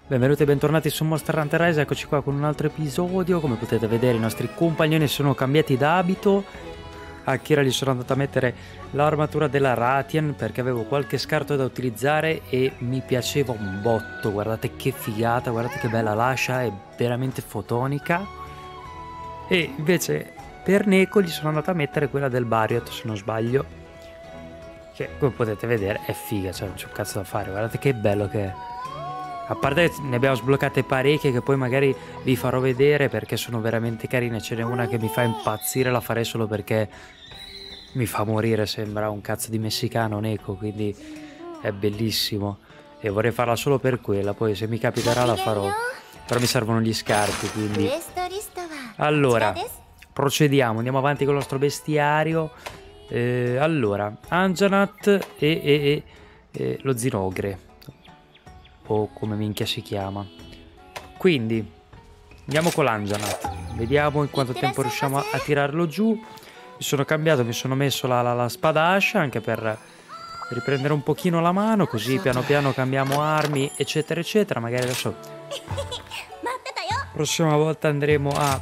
Benvenuti e bentornati su Monster Hunter Rise, eccoci qua con un altro episodio. Come potete vedere i nostri compagnoni sono cambiati d'abito. A Kira gli sono andato a mettere l'armatura della Rathian perché avevo qualche scarto da utilizzare e mi piaceva un botto. Guardate che figata, guardate che bella l'ascia, è veramente fotonica. E invece per Neko gli sono andato a mettere quella del Bariot, se non sbaglio, che come potete vedere è figa, cioè non c'è un cazzo da fare. Guardate che bello che è. A parte che ne abbiamo sbloccate parecchie che poi magari vi farò vedere perché sono veramente carine. Ce n'è una che mi fa impazzire, la farei solo perché mi fa morire, sembra un cazzo di messicano Neko, quindi è bellissimo. E vorrei farla solo per quella, poi se mi capiterà la farò. Però mi servono gli scarti, quindi... Allora, procediamo, andiamo avanti con il nostro bestiario. Allora, Anjanat e lo Zinogre, o come minchia si chiama. Quindi andiamo con l'Anjanat, vediamo in quanto tempo riusciamo a tirarlo giù. Mi sono cambiato, mi sono messo la spada ascia anche per riprendere un pochino la mano, così piano piano cambiamo armi eccetera eccetera. Magari adesso prossima volta andremo a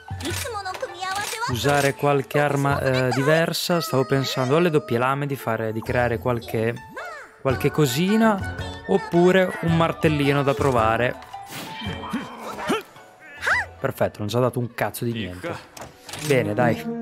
usare qualche arma diversa. Stavo pensando alle doppie lame di creare qualche cosina, oppure un martellino da provare. Perfetto, non ci ha dato un cazzo di niente. Bene, dai.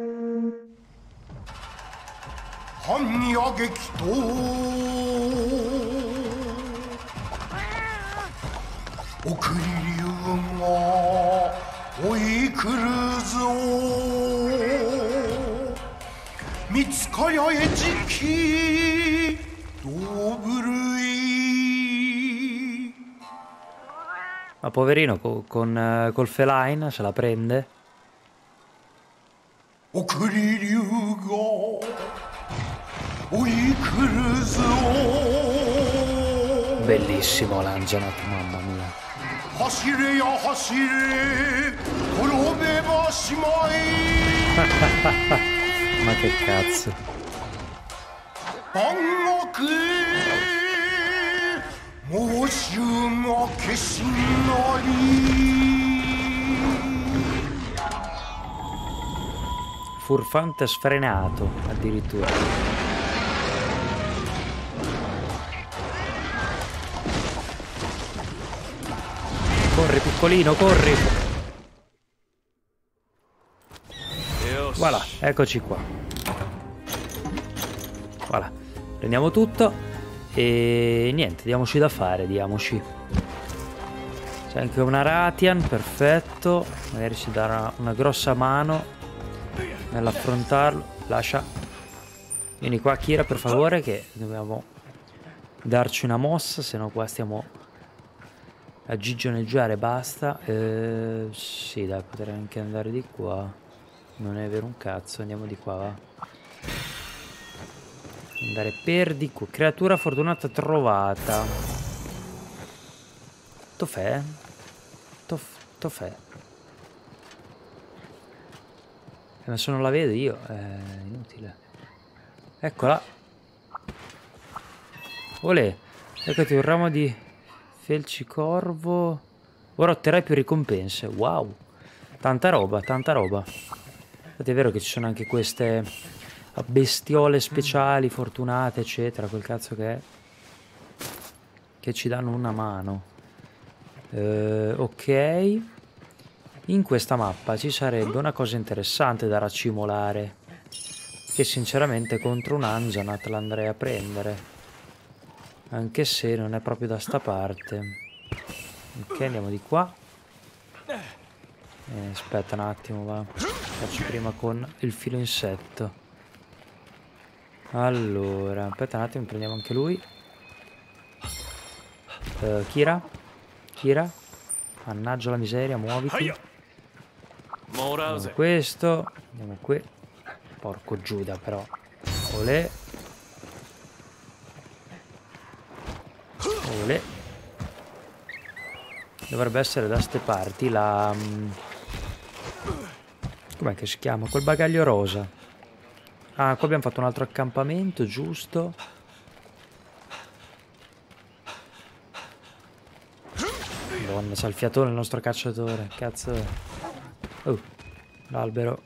Ma poverino col feline se la prende. Bellissimo l'Anjanat, mamma mia. Ma che cazzo. Furfante sfrenato addirittura. Corri piccolino, corri. Voilà, eccoci qua. Voilà, prendiamo tutto e niente, diamoci da fare, diamoci. C'è anche una Rathian, perfetto. Magari ci darà una grossa mano nell'affrontarlo. Lascia. Vieni qua Kira per favore, che dobbiamo darci una mossa, se no qua stiamo a gigioneggiare, basta. Sì dai, potrei anche andare di qua. Non è vero un cazzo, andiamo di qua, va. Andare per di qua. Creatura fortunata trovata. Tofè? Tofè. Ma se non la vedo io è inutile. Eccola. Olè. Eccoti un ramo di felcicorvo. Ora otterrai più ricompense. Wow. Tanta roba, tanta roba. Infatti è vero che ci sono anche queste bestiole speciali, fortunate, eccetera. Quel cazzo che è. Che ci danno una mano. Ok. In questa mappa ci sarebbe una cosa interessante da raccimolare, che sinceramente contro un Anjanat l'andrei a prendere, anche se non è proprio da sta parte. Ok, andiamo di qua. Aspetta un attimo, va. Faccio prima con il filo insetto. Allora, aspetta un attimo, prendiamo anche lui. Kira? Kira? Mannaggia la miseria, muoviti. Andiamo questo, andiamo qui. Porco Giuda però. Olè. Olè. Dovrebbe essere da ste parti la... com'è che si chiama? Quel bagaglio rosa. Ah, qua abbiamo fatto un altro accampamento, giusto? Madonna, c'ha il fiatone il nostro cacciatore. Cazzo è? Oh, l'albero.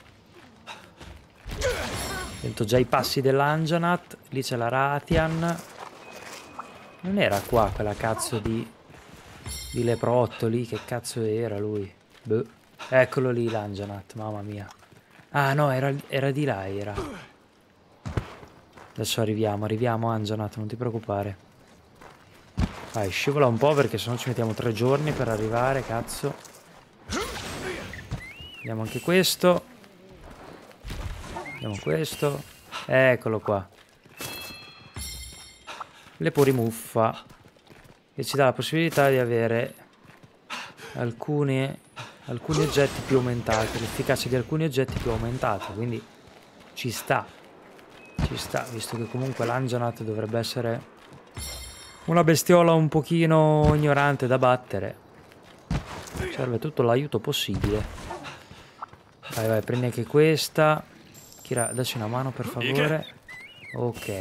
Sento già i passi dell'Anjanat. Lì c'è la Ratian. Non era qua quella cazzo di leprotto lì. Che cazzo era lui? Boh. Eccolo lì l'Anjanat, mamma mia. Ah no, era di là, era. Adesso arriviamo Anjanat, non ti preoccupare. Vai, scivola un po' perché sennò ci mettiamo 3 giorni per arrivare, cazzo. Vediamo anche questo. Vediamo questo. Eccolo qua. Leporimuffa. Che ci dà la possibilità di avere alcuni oggetti più aumentati. L'efficacia di alcuni oggetti più aumentata. Quindi ci sta. Ci sta, visto che comunque l'Anjanat dovrebbe essere una bestiola un pochino ignorante da battere. Serve tutto l'aiuto possibile. Vai, vai, prendi anche questa. Kira, dacci una mano per favore. Ok.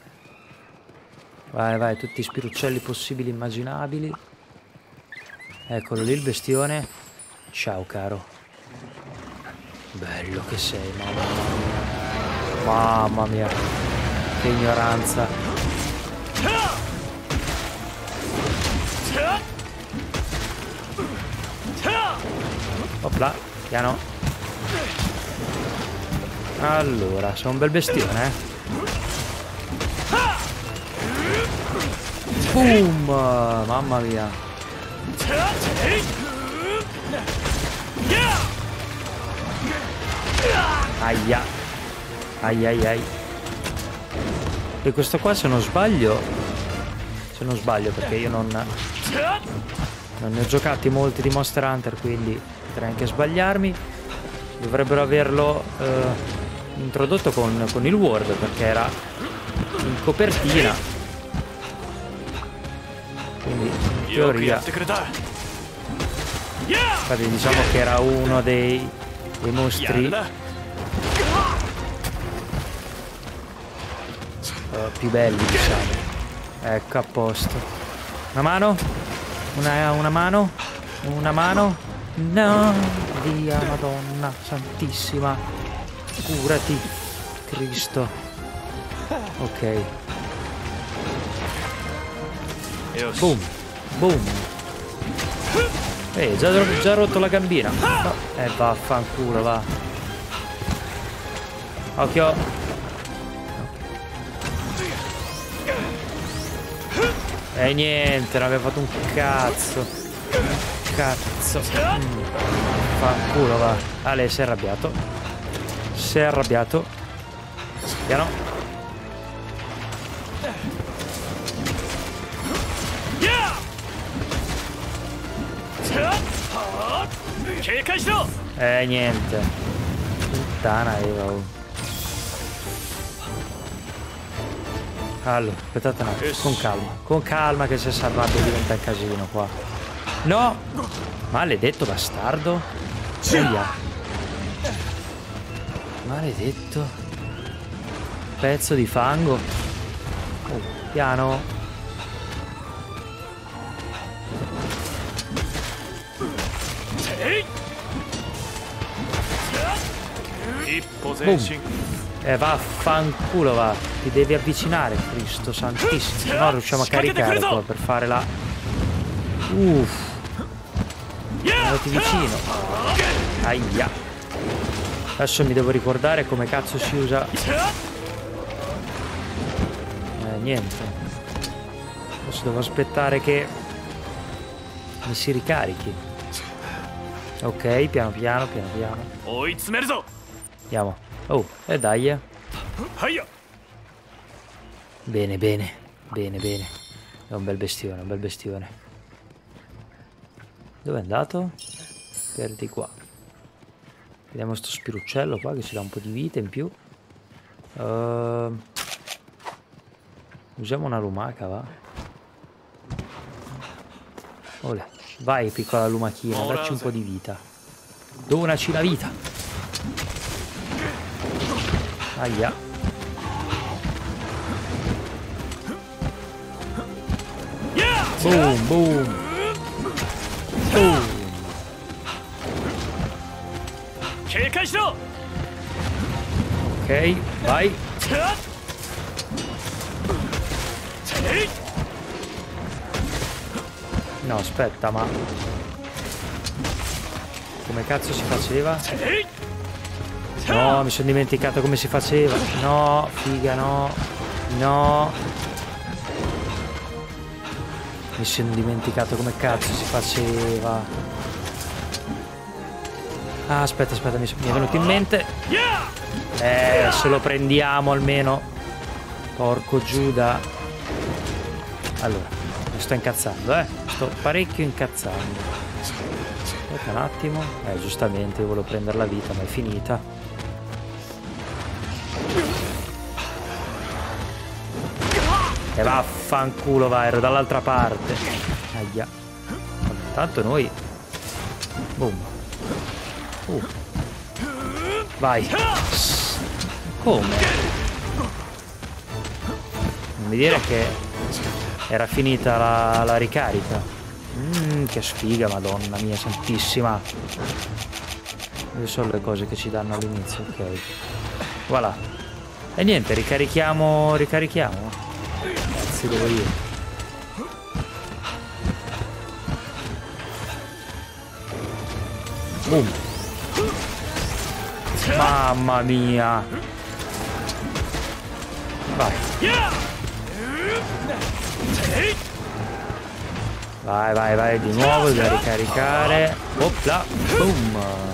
Vai, vai, tutti i spiruccelli possibili immaginabili. Eccolo lì il bestione. Ciao, caro. Bello che sei, mamma mia. Mamma mia. Che ignoranza. Opla, piano. Allora, sei un bel bestione, eh. Boom! Mamma mia. Aia. Ai ai ai. E questo qua se non sbaglio perché io non ne ho giocati molti di Monster Hunter, quindi potrei anche sbagliarmi. Dovrebbero averlo introdotto con il World, perché era in copertina, quindi in teoria infatti diciamo che era uno dei mostri più belli, diciamo. Ecco, a posto. Una mano? Una mano? Una mano? No, via, Madonna Santissima. Curati, Cristo. Ok. Boom, boom. Già rotto la gambina. No. Vaffanculo, va. Occhio. E niente, non aveva fatto un cazzo. Cazzo. Fanculo, va. Ale, si è arrabbiato. Si è arrabbiato. Piano. Niente. Puttana, io. Allora, aspettate un attimo, con calma che se si arrabbia diventa un casino qua. No! Maledetto bastardo. Via. Maledetto. Pezzo di fango. Oh, piano. Boom. Vaffanculo, va. Ti devi avvicinare, Cristo Santissimo. Se no riusciamo a caricare qua per fare la... Uff. Andati vicino. Aia. Adesso mi devo ricordare come cazzo si usa. Niente. Adesso devo aspettare che mi si ricarichi. Ok, piano piano, piano piano. Andiamo. Oh, e dai. Bene, bene. Bene, bene. È un bel bestione, un bel bestione. Dove è andato? Per di qua. Vediamo sto spiruccello qua che ci dà un po' di vita in più. Usiamo una lumaca, va. Olè. Vai, piccola lumachina, dacci un po' di vita. Donaci la vita. Aia. Boom, boom. Ok, vai. No, aspetta, ma come cazzo si faceva? No, mi sono dimenticato come si faceva. No, figa, no. No. Mi sono dimenticato come cazzo si faceva. Ah, aspetta, mi è venuto in mente. Se lo prendiamo almeno. Porco Giuda. Allora, mi sto incazzando, sto parecchio incazzando. Aspetta un attimo. Giustamente io volevo prendere la vita, ma è finita. E vaffanculo, va, ero dall'altra parte. Aia. Tanto noi. Boom. Vai. Come? Non mi dire che era finita la ricarica. Che sfiga, madonna mia santissima. Queste sono le cose che ci danno all'inizio, ok. Voilà. E niente, ricarichiamo. Cazzo devo io. Boom. Mamma mia. Vai. Vai, di nuovo da ricaricare. Opla. Boom.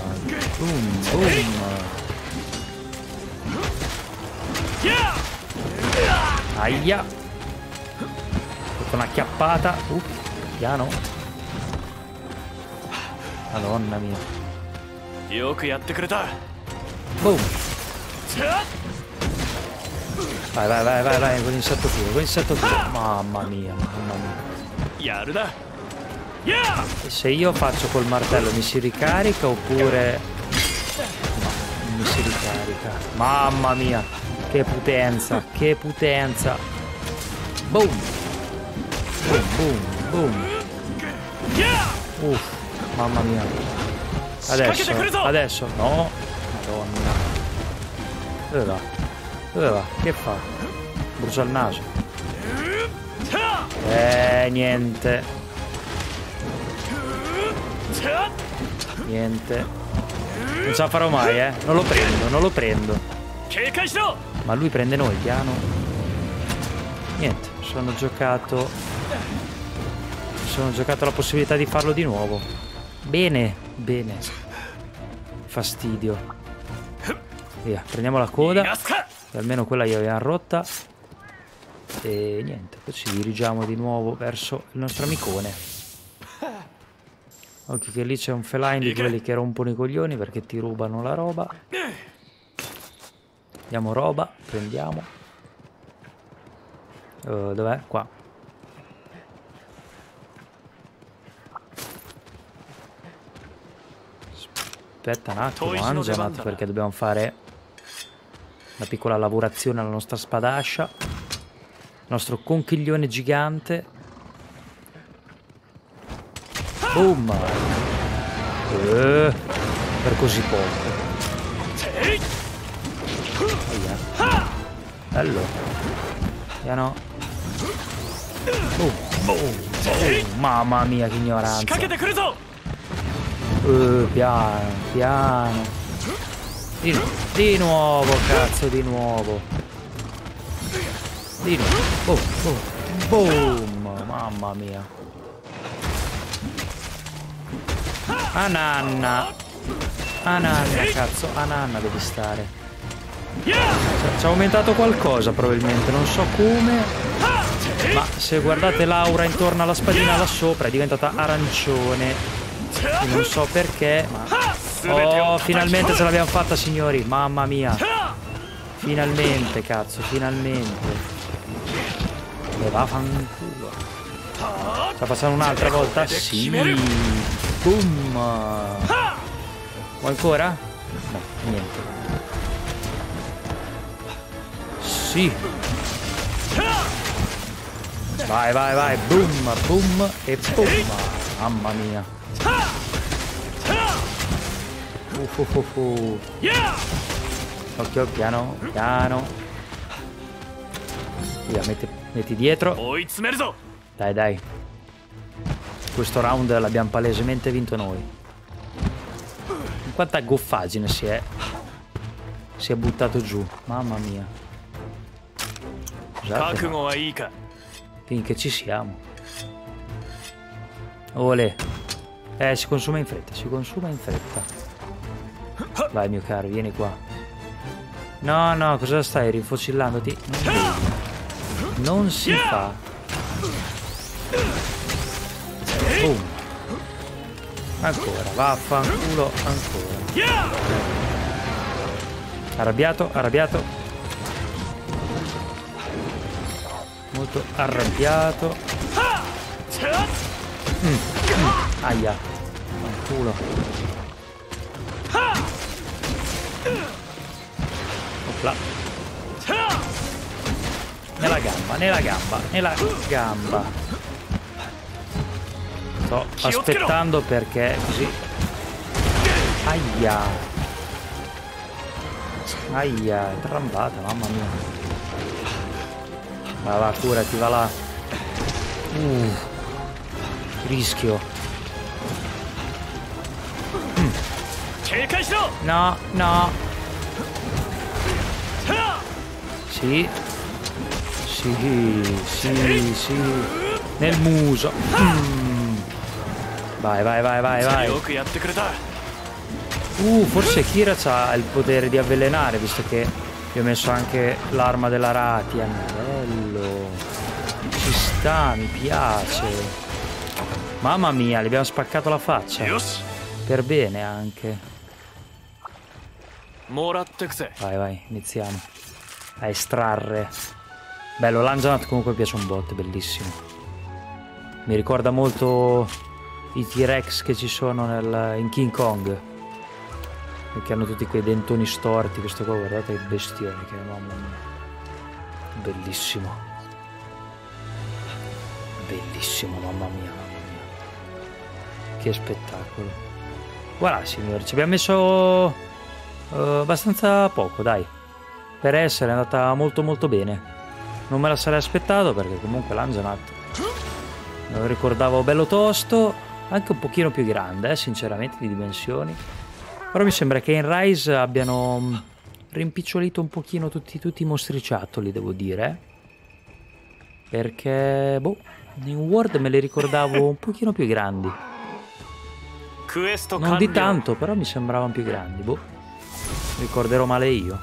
Aia. Con una chiappata. Piano. Madonna mia. Boom. Vai, con l'insetto puro, Mamma mia. E se io faccio col martello mi si ricarica oppure... No, non mi si ricarica. Mamma mia. Che potenza. Boom. Boom. Mamma mia. Adesso. No. Madonna. Dove va? Che fa? Brucia il naso. Niente. Non ce la farò mai, Non lo prendo. Ma lui prende noi, piano. Niente, sono giocato la possibilità di farlo di nuovo. Bene. Fastidio. Via, prendiamo la coda. Che almeno quella gli abbiamo rotta. E niente, poi ci dirigiamo di nuovo verso il nostro amicone. Occhio che lì c'è un feline di quelli che rompono i coglioni perché ti rubano la roba. Diamo roba, prendiamo. Dov'è? Qua. Aspetta un attimo, Anjanat, perché dobbiamo fare una piccola lavorazione alla nostra spadascia. Il nostro conchiglione gigante. Boom! Per così poco. Bello. Piano. Mamma mia, che ignoranza. Piano. Di nuovo, cazzo, di nuovo. Boom. Mamma mia. Ananna, cazzo, Ananna devi stare. Ci ha aumentato qualcosa probabilmente, non so come. Ma se guardate l'aura intorno alla spadina là sopra è diventata arancione. Io non so perché, ma... Oh, finalmente ce l'abbiamo fatta, signori. Mamma mia. Finalmente, cazzo, finalmente. E vaffanculo. Sta passando un'altra volta? Sì. Boom. Vuoi ancora? No, niente. Sì. Vai. Boom e boom. Mamma mia. Occhio, piano, piano. Via, metti dietro. Dai, dai. Questo round l'abbiamo palesemente vinto noi. Quanta goffaggine si è buttato giù. Mamma mia. Scusate, ma finché ci siamo. Olè. Si consuma in fretta, si consuma in fretta. Vai mio caro, vieni qua. No, no, cosa stai rinfocillandoti? Non si fa. Boom. Ancora, vaffanculo, ancora. Arrabbiato, arrabbiato. Molto arrabbiato. Aia. Fanculo. Opla. Nella gamba, nella gamba, nella gamba. Sto aspettando perché così. Aia. Aia, è trambata, mamma mia. Va, va, curati, va là. Rischio. No, no. Sì. Sì, sì, sì. Nel muso. Vai, vai, vai, vai, vai. Forse Kira ha il potere di avvelenare, visto che gli ho messo anche l'arma della Ratian. Bello. Ci sta, mi piace. Mamma mia, gli abbiamo spaccato la faccia. Per bene anche. Vai, vai, iniziamo a estrarre. Bello, l'Anjanat comunque piace un botto, bellissimo. Mi ricorda molto i T-Rex che ci sono in King Kong, perché hanno tutti quei dentoni storti. Questo qua, guardate il bestione che è, mamma mia. Bellissimo. Bellissimo, mamma mia, mamma mia. Che spettacolo. Voilà, signori, ci abbiamo messo abbastanza poco, dai, per essere andata molto molto bene. Non me la sarei aspettato, perché comunque l'Anjanat me lo ricordavo bello tosto, anche un pochino più grande, sinceramente, di dimensioni. Però mi sembra che in Rise abbiano rimpicciolito un pochino tutti i mostriciattoli, devo dire, perché boh, in World me li ricordavo un pochino più grandi. Non di tanto, però mi sembravano più grandi, boh. Ricorderò male io.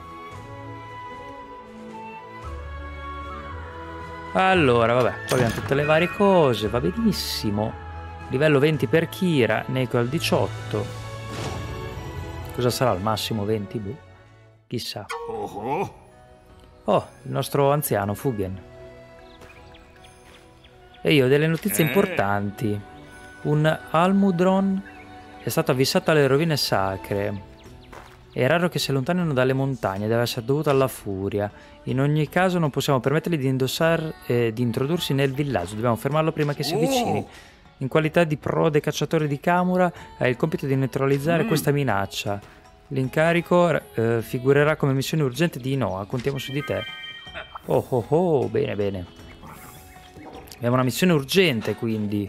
Allora, vabbè, poi abbiamo tutte le varie cose, va benissimo. Livello 20 per Kira, Neiko al 18. Cosa sarà al massimo 20? Boh. Chissà. Oh, il nostro anziano Fugen. E io ho delle notizie importanti. Un Almudron è stato avvisato alle rovine sacre. È raro che si allontanino dalle montagne, deve essere dovuto alla furia. In ogni caso non possiamo permettergli di introdursi nel villaggio, dobbiamo fermarlo prima che si avvicini. In qualità di prode cacciatore di Kamura hai il compito di neutralizzare questa minaccia. L'incarico figurerà come missione urgente di Inoa, contiamo su di te. Oh oh oh, bene bene. Abbiamo una missione urgente, quindi.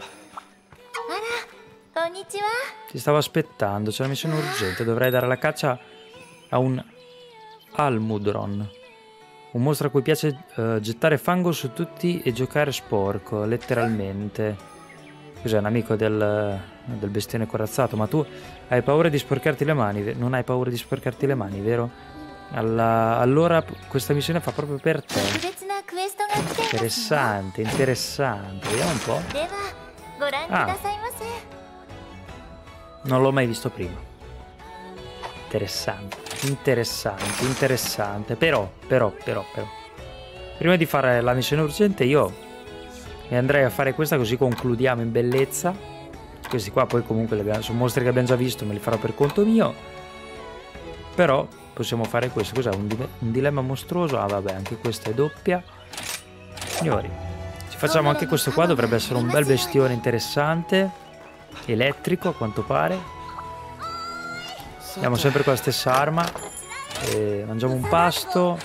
Ti stavo aspettando, c'è una missione urgente, dovrei dare la caccia a un Almudron, un mostro a cui piace gettare fango su tutti e giocare sporco, letteralmente. Cos'è, un amico del bestione corazzato? Ma tu hai paura di sporcarti le mani? Non hai paura di sporcarti le mani, vero? Allora questa missione fa proprio per te. Interessante, interessante. Vediamo un po'. Ah, non l'ho mai visto prima. Interessante, interessante, interessante. Però. Prima di fare la missione urgente io mi andrei a fare questa, così concludiamo in bellezza. Questi qua poi comunque sono mostri che abbiamo già visto, me li farò per conto mio. Però possiamo fare questo. Cos'è? Un dilemma mostruoso? Ah vabbè, anche questa è doppia. Signori, ci facciamo anche questo qua, dovrebbe essere un bel bestione interessante. Elettrico a quanto pare. Andiamo sempre con la stessa arma. E mangiamo un pasto.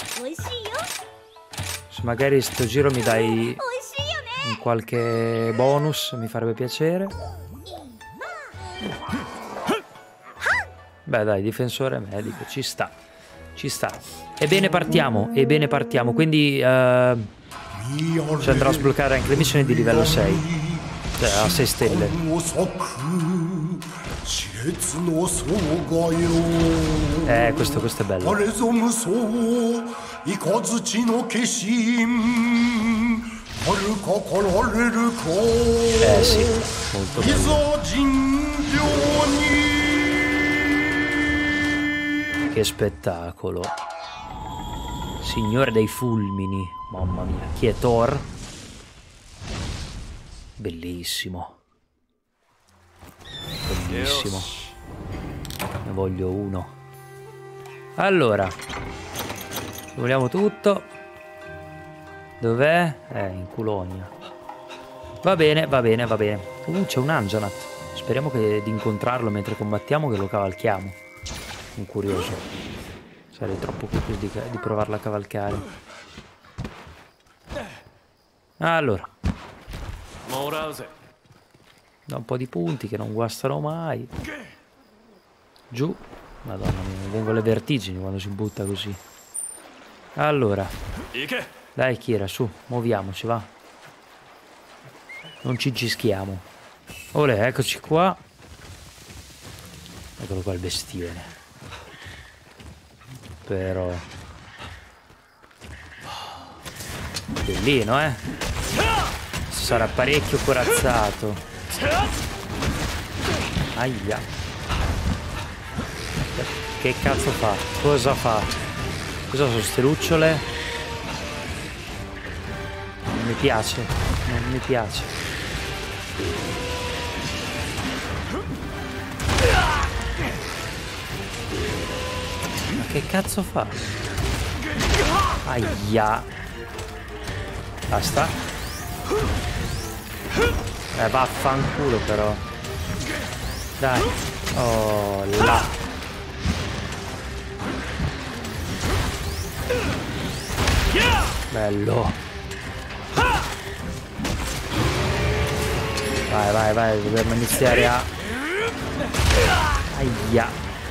Se magari sto giro mi dai un qualche bonus, mi farebbe piacere. Beh dai, difensore medico, ci sta. Ci sta. Ebbene partiamo, quindi ci andrò a sbloccare anche le missioni di livello 6, cioè a 6 stelle. Questo è bello. Sì, molto bello. Che spettacolo. Signore dei fulmini. Mamma mia. Chi è Thor? Bellissimo. Bellissimo. Ne voglio uno. Allora. Ci vogliamo tutto. Dov'è? In Culonia. Va bene, va bene, va bene. C'è un Anjanat. Speriamo di incontrarlo mentre combattiamo, che lo cavalchiamo. Sono curioso. Sarei troppo curioso di provarla a cavalcare. Allora. Da un po' di punti che non guastano mai. Giù. Madonna mia, mi vengono le vertigini quando si butta così. Allora. Dai Kira, su, muoviamoci, va. Non ci gischiamo. Olè, eccoci qua. Eccolo qua il bestione. Però bellino, sarà parecchio corazzato. Aia. Che cazzo fa? Cosa fa? Cosa sono ste lucciole? Non mi piace. Non mi piace. Ma che cazzo fa? Aia. Basta. Vaffanculo però. Dai. Oh là. Bello. Vai, vai, vai. Dobbiamo iniziare a... Aia.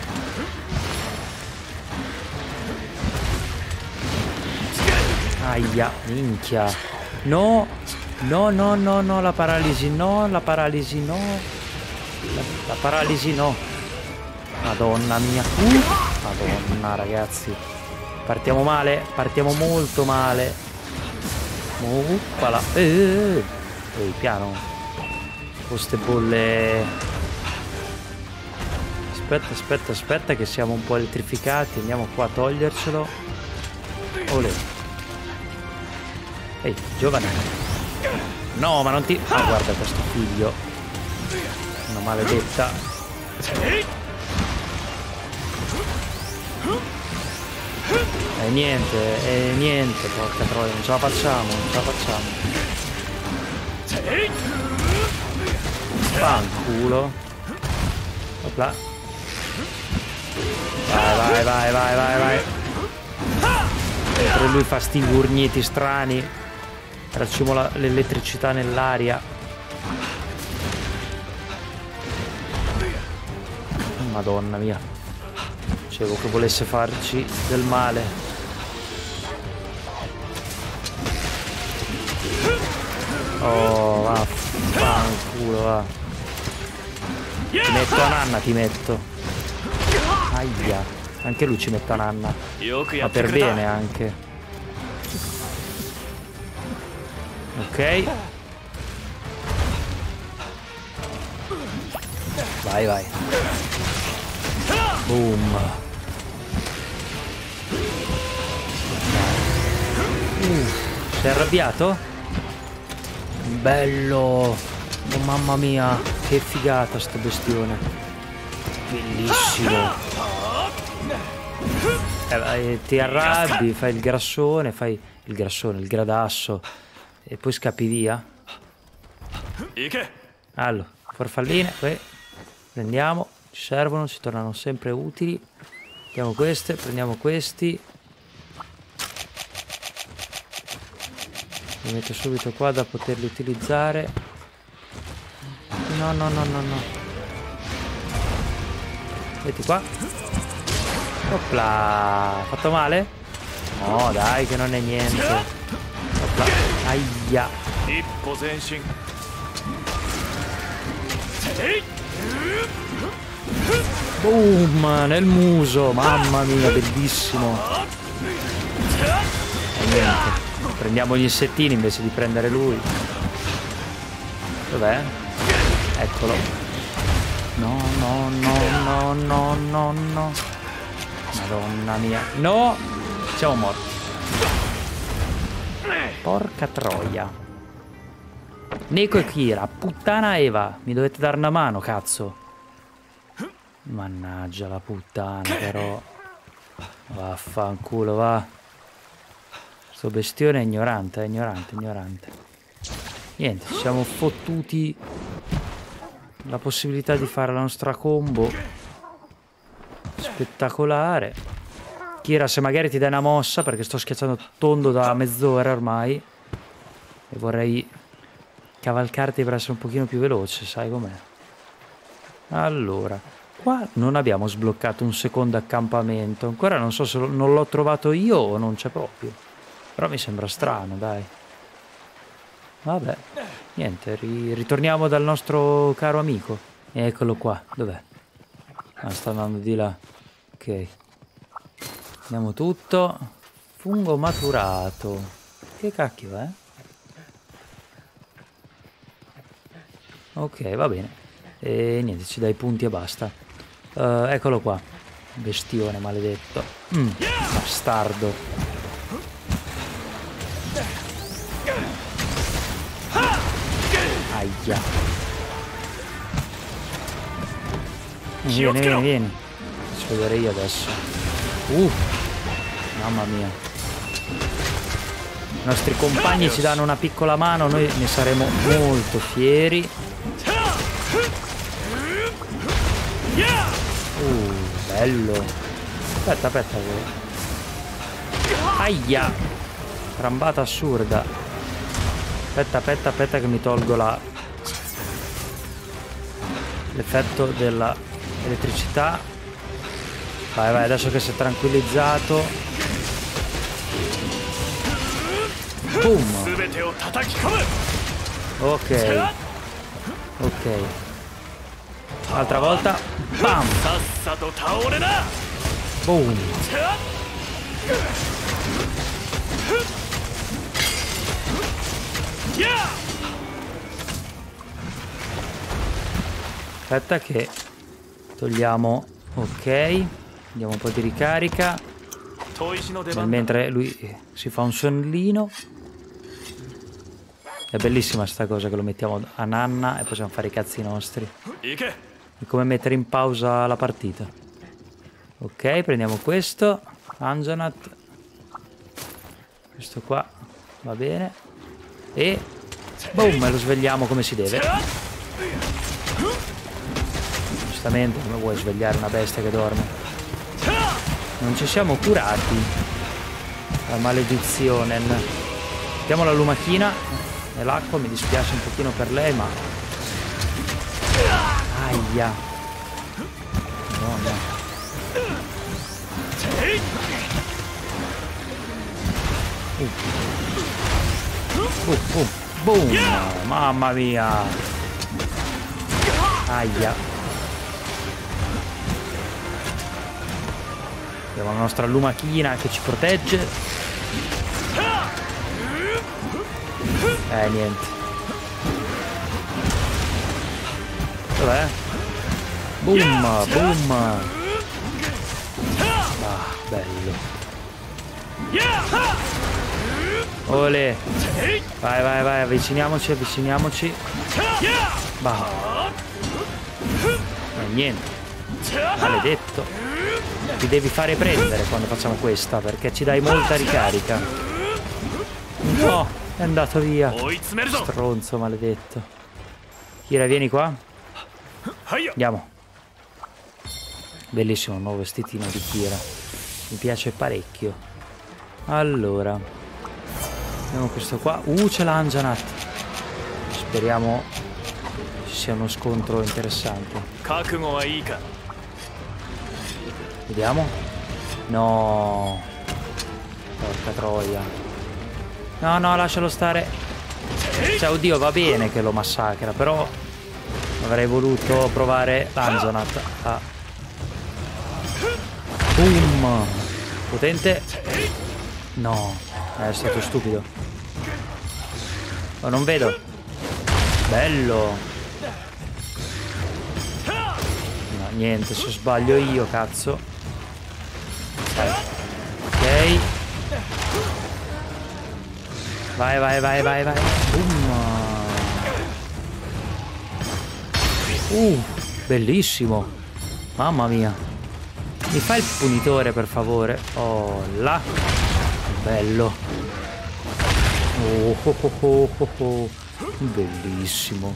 Aia, minchia. No, no, no, no, no, la paralisi no, la paralisi no. La paralisi no. Madonna mia. Madonna, ragazzi. Partiamo male, partiamo molto male. Oppala. Ehi, piano. Queste bolle. Aspetta, aspetta, aspetta che siamo un po' elettrificati. Andiamo qua a togliercelo. Olè. Ehi, giovane. No, ma non ti... Ah, guarda questo figlio. Una maledetta. Niente, porca troia, non ce la facciamo, non ce la facciamo. Fanculo. Opla. Vai, vai, vai, vai, vai, vai. Mentre lui fa sti gurgneti strani. Tracciamo l'elettricità nell'aria. Madonna mia. Dicevo che volesse farci del male. Oh, vaffanculo, va. Ti metto a nanna, ti metto. Aia. Anche lui ci mette a nanna. Ma per bene anche. Ok. Vai, vai. Boom. Sei arrabbiato? Bello. Oh, mamma mia. Che figata sto bestione. Bellissimo. Ti arrabbi, fai il grassone, il gradasso e poi scappi via. Allora, farfalline, poi prendiamo, ci ci servono, ci tornano sempre utili. Mettiamo queste, prendiamo questi. Li metto subito qua da poterli utilizzare. No, no, no, no, no. Metti qua. Opla. Fatto male? No, dai, che non è niente. Opla. Aia. Boom, nel muso. Mamma mia, bellissimo. E niente. Prendiamo gli insettini invece di prendere lui. Dov'è? Eccolo. No, no, no, no, no, no, no. Madonna mia. No! Siamo morti. Porca troia. Neko e Kira, puttana Eva. Mi dovete dare una mano, cazzo. Mannaggia la puttana, però. Vaffanculo, va. Sto bestione è ignorante, ignorante, ignorante. Niente, ci siamo fottuti la possibilità di fare la nostra combo. Spettacolare. Kira, se magari ti dai una mossa, perché sto schiacciando tondo da mezz'ora ormai e vorrei cavalcarti per essere un pochino più veloce, sai com'è. Allora, qua non abbiamo sbloccato un secondo accampamento. Ancora non so se non l'ho trovato io o non c'è proprio. Però mi sembra strano, dai. Vabbè, niente, ritorniamo dal nostro caro amico. Eccolo qua, dov'è? Ah, sta andando di là. Ok. Andiamo tutto. Fungo maturato. Che cacchio è? Ok, va bene. E niente, ci dai punti e basta. Eccolo qua. Bestione maledetto. Bastardo. Aia. Vieni, vieni, vieni. Faccio vedere io adesso. Mamma mia. I nostri compagni ci danno una piccola mano, noi ne saremo molto fieri. Bello. Aspetta, aspetta. Aia. Trambata assurda. Aspetta, aspetta, aspetta che mi tolgo l'effetto della elettricità. Vai, vai, adesso che si è tranquillizzato. Boom. Ok. Ok. Altra volta. Bam. Boom. Aspetta che togliamo. Ok. Andiamo un po' di ricarica. Mentre lui si fa un sonnellino. È bellissima sta cosa che lo mettiamo a nanna e possiamo fare i cazzi nostri. È come mettere in pausa la partita. Ok, prendiamo questo. Anjanat. Questo qua va bene. E boom, lo svegliamo come si deve. Giustamente, come vuoi svegliare una bestia che dorme? Non ci siamo curati. La maledizione. Mettiamo la lumachina nell'acqua, mi dispiace un pochino per lei, ma... Aia. No, no. Boom. Mamma mia. Aia. Abbiamo la nostra lumachina che ci protegge. Niente. Dov'è? Boom, boom. Ah, bello. Olè. Vai, vai, vai, avviciniamoci, avviciniamoci. Bah. Niente. Maledetto. Ti devi fare prendere quando facciamo questa, perché ci dai molta ricarica. No, è andato via. Stronzo maledetto. Kira, vieni qua. Andiamo. Bellissimo il nuovo vestitino di Kira. Mi piace parecchio. Allora, abbiamo questo qua. C'è l'Anjanat. Speriamo ci sia uno scontro interessante. Vediamo. No. Porca troia. No, no, lascialo stare. Cioè, oddio, va bene che lo massacra, però avrei voluto provare l'Anjanat a... Boom. Potente. No, è stato stupido. Oh, non vedo. Bello. No, niente, se sbaglio io, cazzo. Dai. Ok. Vai, vai, vai, vai, vai. Bellissimo. Mamma mia. Mi fai il punitore, per favore? Oh, là. Bello. Bellissimo.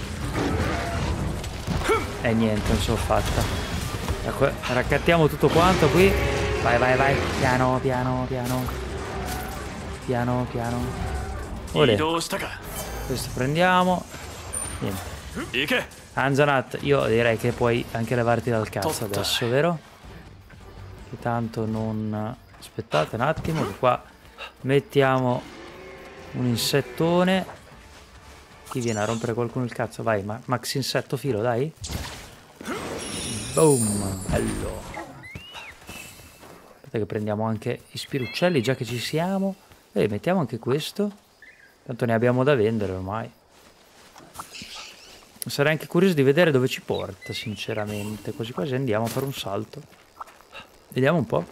E niente, non ce l'ho fatta. Ecco, raccattiamo tutto quanto qui. Vai, vai, vai. Piano, piano, piano. Piano, piano. Olè. Questo prendiamo. Niente. Anjanat, io direi che puoi anche levarti dal cazzo adesso, vero? Che tanto non... Aspettate un attimo, che qua mettiamo un insettone. Chi viene a rompere qualcuno il cazzo? Vai, max insetto filo, dai. Boom, bello. Aspetta che prendiamo anche i spiruccelli, già che ci siamo. E mettiamo anche questo. Tanto ne abbiamo da vendere ormai. Sarei anche curioso di vedere dove ci porta, sinceramente. Quasi quasi andiamo a fare un salto. Vediamo un po'.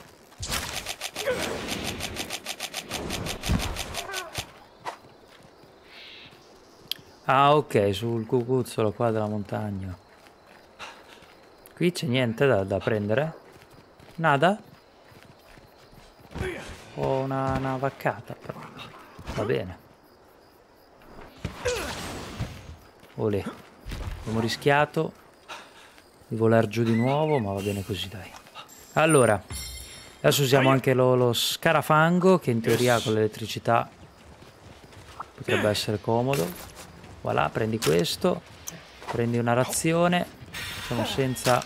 Ah, ok, sul cucuzzolo qua della montagna. Qui c'è niente da prendere? Nada? Ho una vaccata, però. Va bene. Olè. Abbiamo rischiato di volar giù di nuovo, ma va bene così, dai. Allora, adesso usiamo anche lo scarafango, che in teoria con l'elettricità potrebbe essere comodo. Voilà, prendi questo, prendi una razione, siamo senza...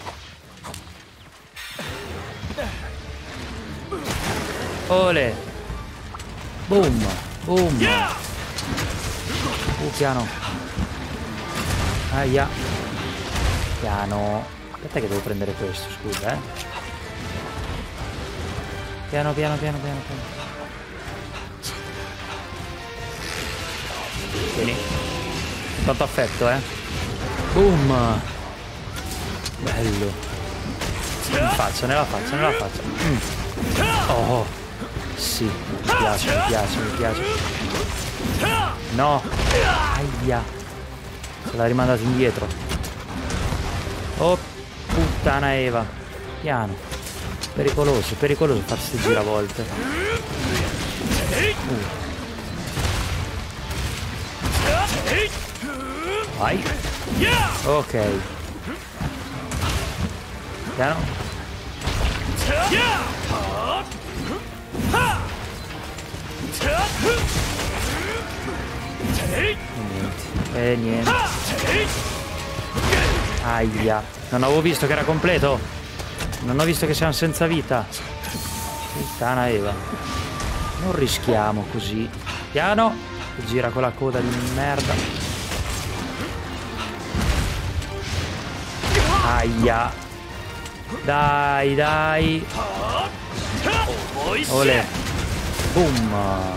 Olè! Boom! Boom! Piano! Aia! Piano! Aspetta che devo prendere questo, scusa, Piano, piano, piano, piano, piano. Vieni. Tanto affetto, Boom! Bello. In faccia, nella faccia, nella faccia. Oh! Sì, mi piace, mi piace, mi piace. No! Aia! Se l'ha rimandato indietro. Oh, puttana Eva. Piano. Pericoloso, pericoloso farsi giravolte. Vai. Ok. Piano. Niente. Niente. Aia. Non avevo visto che era completo. Non ho visto che siamo senza vita. Puttana Eva. Non rischiamo così. Piano. Gira con la coda di merda. Aia. Dai, dai. Olè. Boom.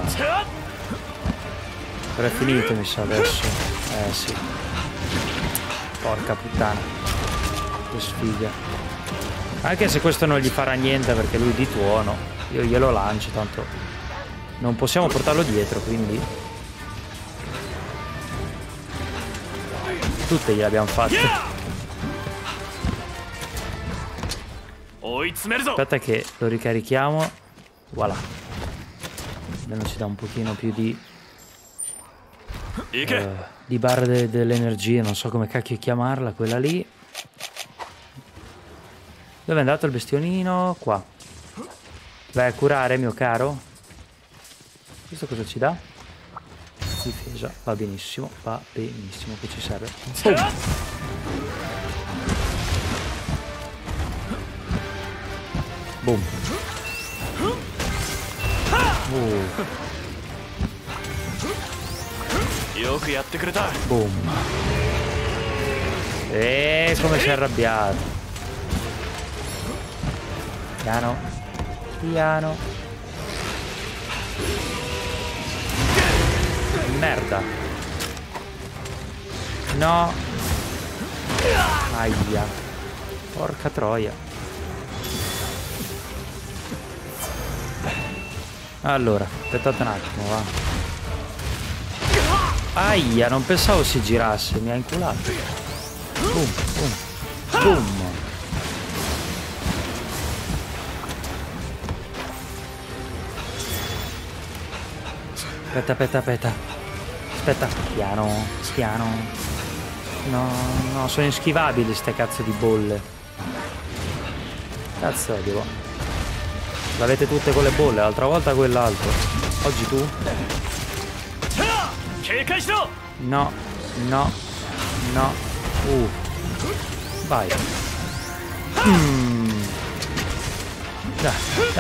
Però è finito, mi sa, adesso. Sì. Porca puttana. Che sfiga. Anche se questo non gli farà niente perché lui di tuono. Io glielo lancio, tanto non possiamo portarlo dietro, quindi tutte gliele abbiamo fatte. Aspetta che lo ricarichiamo. Voilà. Almeno ci dà un pochino più di barra dell'energia. Non so come cacchio chiamarla, quella lì. Dove è andato il bestionino? Qua. Vai a curare, mio caro. Questo cosa ci dà? Difesa. Va benissimo. Va benissimo. Che ci serve. Boom. Boom. E come si è arrabbiato. Piano. Piano. Merda. No. Aia. Porca troia. Allora, aspettate un attimo, va. Aia, non pensavo si girasse, mi ha inculato. Boom, boom, boom. Aspetta. Aspetta, piano, piano. No, no, sono ischivabili ste cazzo di bolle. Cazzo, devo... L'avete tutte con le bolle, l'altra volta quell'altro. Oggi tu? No, no, no. Vai. Dai.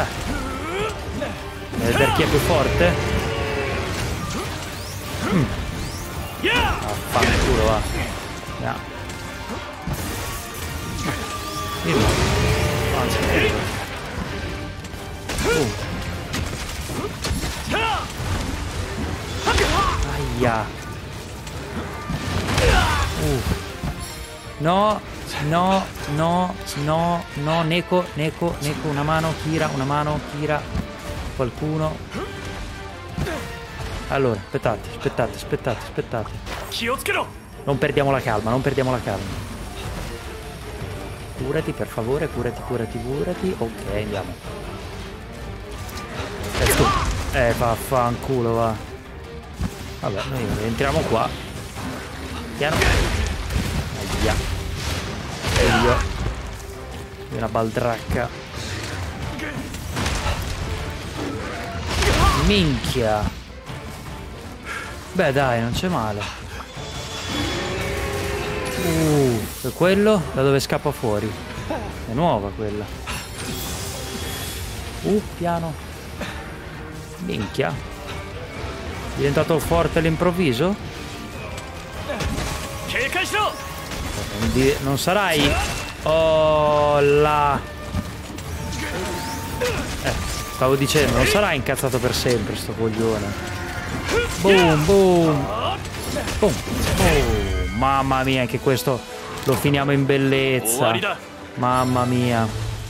Devi vedere chi è più forte? Affanculo, va. Yeah. Aia. No, Neko, una mano, Kira, qualcuno. Allora, aspettate. Non perdiamo la calma. Curati, per favore, curati. Ok, andiamo. Let's go. Vaffanculo, va. Vabbè, noi entriamo qua. Piano. Aia. Io. Una baldracca. Minchia. Beh, dai, non c'è male. E quello? Da dove scappa fuori? È nuova quella. Piano. Minchia. È diventato forte all'improvviso? Non sarai... Oh là. Stavo dicendo, non sarà incazzato per sempre sto coglione. Boom. Mamma mia, anche questo lo finiamo in bellezza. Mamma mia.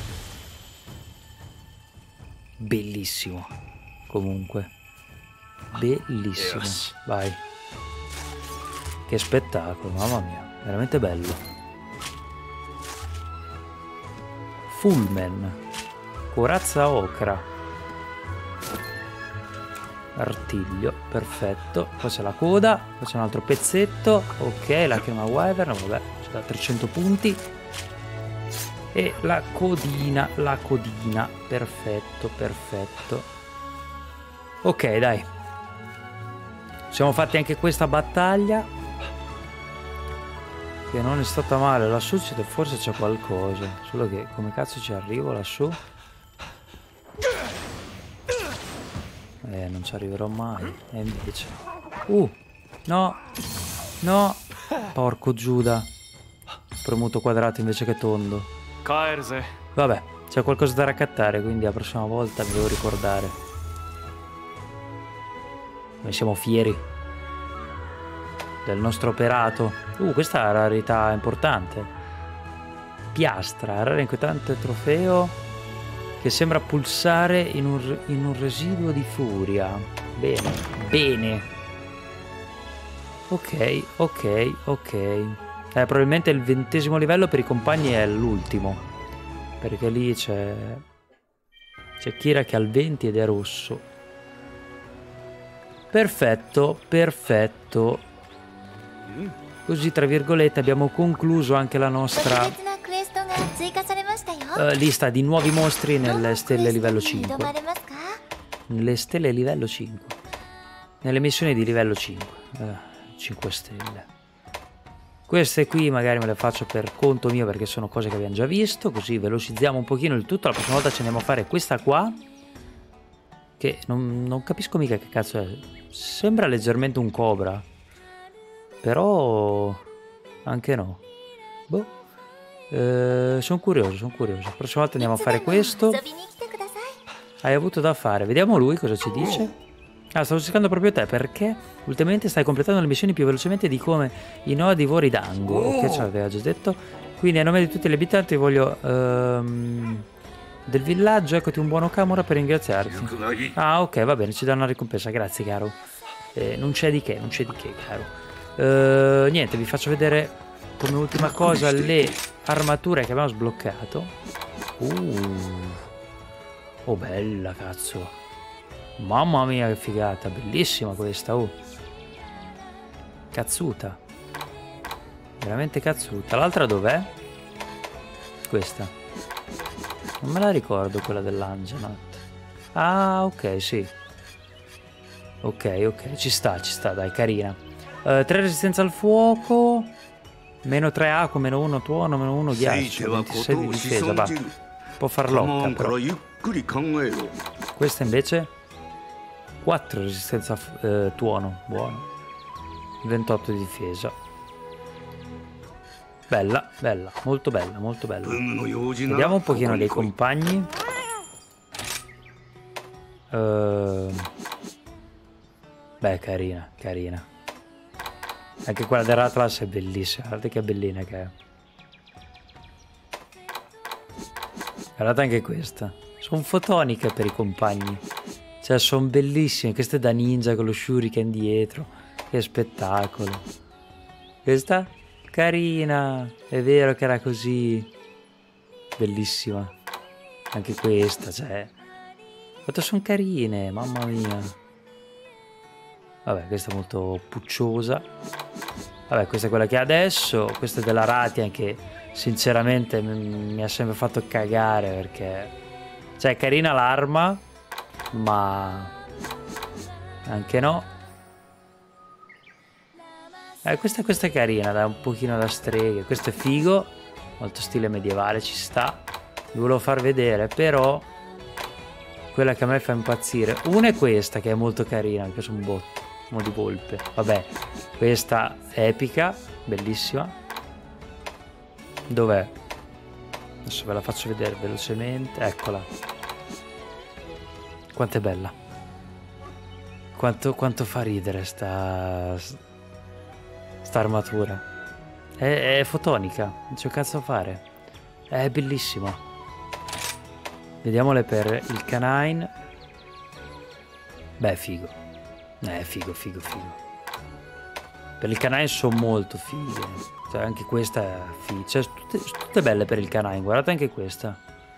Bellissimo. Comunque. Bellissimo. Vai. Che spettacolo, mamma mia. Veramente bello. Fullman. Corazza ocra. Artiglio, perfetto. Poi c'è la coda, poi c'è un altro pezzetto. Ok, lacrima wyvern, vabbè, ci dà 300 punti. E la codina, perfetto. Ok, dai. Siamo fatti anche questa battaglia, che non è stata male. Lassù forse c'è qualcosa, solo che come cazzo ci arrivo lassù? Non ci arriverò mai. E invece... no! Porco Giuda. Premuto quadrato invece che tondo. Vabbè, c'è qualcosa da raccattare, quindi la prossima volta mi devo ricordare. Noi siamo fieri del nostro operato. Questa è una rarità importante. Piastra, rara inquietante trofeo che sembra pulsare in un residuo di furia. Bene. Ok. Probabilmente il 20° livello per i compagni è l'ultimo, perché lì c'è Kira che ha il 20 ed è rosso. Perfetto. Così, tra virgolette, abbiamo concluso anche la nostra lista di nuovi mostri nelle stelle livello 5. Nelle stelle livello 5. Nelle missioni di livello 5. 5 stelle. Queste qui magari me le faccio per conto mio perché sono cose che abbiamo già visto, così velocizziamo un pochino il tutto. La prossima volta ci andiamo a fare questa qua, che non capisco mica che cazzo è. Sembra leggermente un cobra, però anche no. Boh, sono curioso. La prossima volta andiamo a fare questo. Hai avuto da fare, vediamo lui cosa ci dice. Ah, stavo cercando proprio te perché ultimamente stai completando le missioni più velocemente di come i nodi vori d'Ango, che ci aveva già detto. Quindi a nome di tutti gli abitanti voglio del villaggio, eccoti un buono Kamura per ringraziarti. Ah, ok, va bene, ci dà una ricompensa, grazie caro. Non c'è di che, caro. Niente, vi faccio vedere come ultima cosa le armature che abbiamo sbloccato. Oh, bella, cazzo. Mamma mia, che figata, bellissima questa, oh. Cazzuta. Veramente cazzuta. L'altra dov'è? Questa. Non me la ricordo, quella dell'Angenaut. Ah, ok, sì. Ok, ci sta, dai, carina. 3 resistenza al fuoco. Meno 3 acqua, meno 1 tuono, meno 1 ghiaccio, 26 di difesa, va. Può far locca, però. Questa invece 4 resistenza tuono, buono. 28 di difesa. Bella, molto bella. Vediamo un pochino dei compagni. Beh, carina. Anche quella dell'Atlas è bellissima, guardate che bellina che è. Guardate anche questa. Sono fotoniche per i compagni. Cioè, sono bellissime. Questa è da ninja con lo shuriken dietro. Che spettacolo. Questa? Carina. È vero che era così. Bellissima. Anche questa, cioè. Quanto sono carine, mamma mia. Vabbè, questa è molto pucciosa. Vabbè, questa è quella che ha adesso. Questa è della Ratian che sinceramente mi ha sempre fatto cagare perché... Cioè, è carina l'arma, ma... anche no. Questa è carina, dai, un pochino da streghe. Questo è figo, molto stile medievale, ci sta. Vi volevo far vedere, però... Quella che a me fa impazzire. Una è questa, che è molto carina, mi piace un botto. Uno di volpe. Vabbè, questa è epica, bellissima. Dov'è? Adesso ve la faccio vedere velocemente. Eccola. Quanto è bella. Quanto fa ridere sta armatura. È fotonica, non c'è cazzo da fare. È bellissima. Vediamole per il canine. Beh, figo. Figo. Per il canine sono molto fighe. Cioè, anche questa è figa. Cioè, tutte belle per il canine. Guardate anche questa.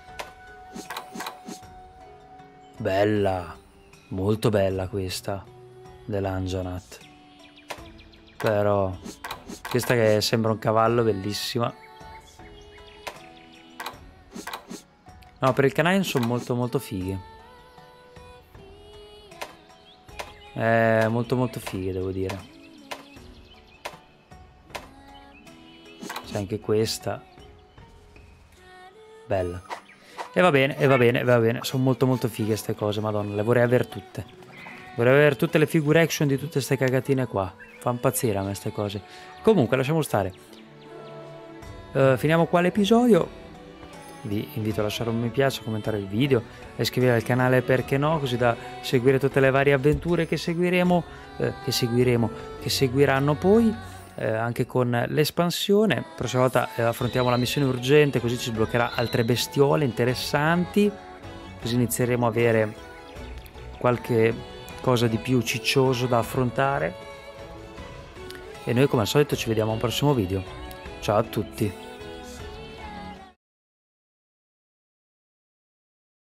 Bella. Molto bella questa. Dell'Angenaut. Però... Questa che sembra un cavallo, bellissima. No, per il canine sono molto fighe. Molto fighe, devo dire. C'è anche questa. Bella. E va bene. Sono molto fighe queste cose, madonna. Le vorrei avere tutte. Vorrei avere tutte le figure action di tutte queste cagatine qua. Fa impazzire a me queste cose. Comunque, lasciamo stare. Finiamo qua l'episodio. Vi invito a lasciare un mi piace, a commentare il video e iscrivervi al canale, perché no, così da seguire tutte le varie avventure che seguiranno poi, anche con l'espansione. Prossima volta affrontiamo la missione urgente, così ci sbloccherà altre bestiole interessanti, così inizieremo a avere qualche cosa di più ciccioso da affrontare. E noi come al solito ci vediamo a un prossimo video. Ciao a tutti.